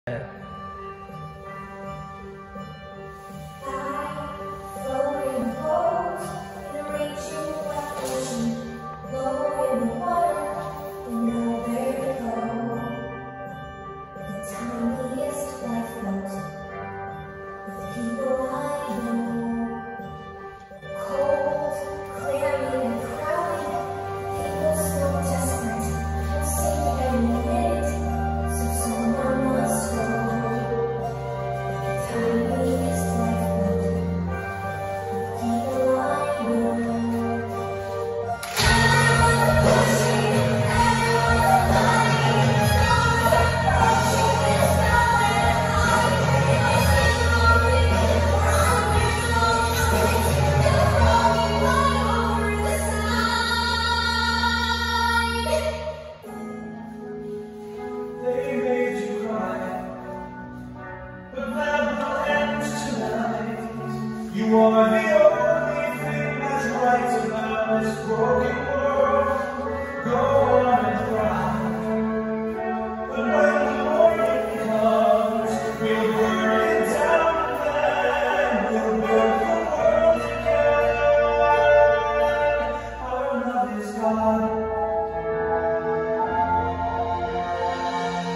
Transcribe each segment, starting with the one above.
You are the only thing that's right about this broken world. Go on and cry, but when the morning comes, we'll burn it down and then we'll build the world again. Our love is God.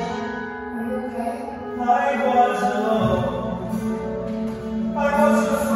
Are you okay? I was alone. I was afraid.